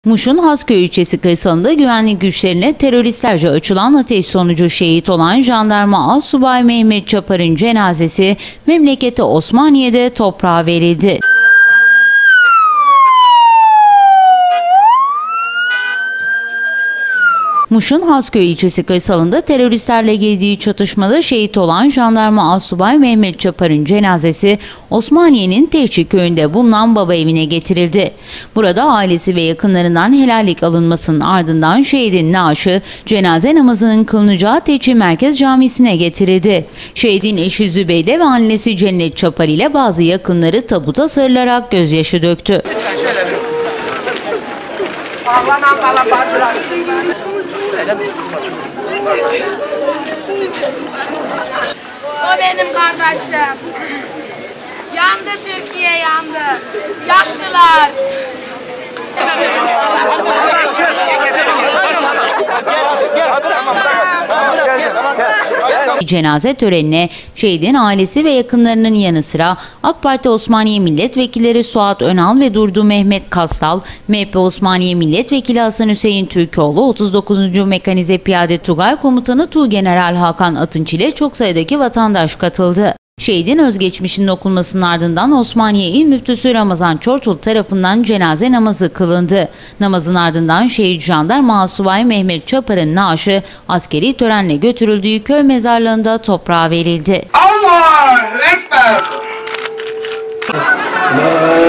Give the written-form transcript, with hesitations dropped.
Muş'un Hasköy ilçesi kırsalında güvenlik güçlerine teröristlerce açılan ateş sonucu şehit olan Jandarma Asubay Mehmet Çapar'ın cenazesi memleketi Osmaniye'de toprağa verildi. Muş'un Hasköy ilçesi kırsalında teröristlerle girdiği çatışmada şehit olan Jandarma Asubay Mehmet Çapar'ın cenazesi Osmaniye'nin Tehcir köyünde bulunan baba evine getirildi. Burada ailesi ve yakınlarından helallik alınmasının ardından şehidin naaşı cenaze namazının kılınacağı Tehcir Merkez Camisi'ne getirildi. Şehidin eşi Zübeyde ve annesi Cennet Çapar ile bazı yakınları tabuta sarılarak gözyaşı döktü. O benim kardeşim. Yandı Türkiye, yandı. Yaktılar. Cenaze törenine şehidin ailesi ve yakınlarının yanı sıra AK Parti Osmaniye Milletvekilleri Suat Önal ve Durdu Mehmet Kastal, MHP Osmaniye Milletvekili Hasan Hüseyin Türkoğlu, 39. Mekanize Piyade Tugay Komutanı Tuğgeneral Hakan Atınç ile çok sayıdaki vatandaş katıldı. Şehidin özgeçmişinin okunmasının ardından Osmaniye İl Müftüsü Ramazan Çortul tarafından cenaze namazı kılındı. Namazın ardından şehit Jandarma Asubay Mehmet Çapar'ın naaşı askeri törenle götürüldüğü köy mezarlığında toprağa verildi. Allahu Ekber!